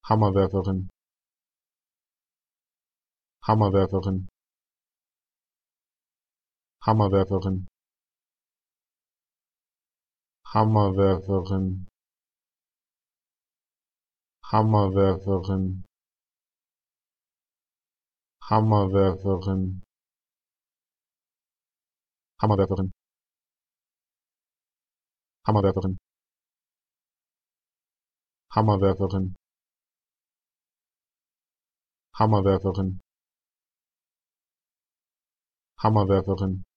Hammerwerferin, Hammerwerferin, Hammerwerferin, Hammerwerferin, Hammerwerferin, Hammerwerferin, Hammerwerferin, Hammerwerferin, Hammerwerferin, Hammerwerferin, Hammerwerferin,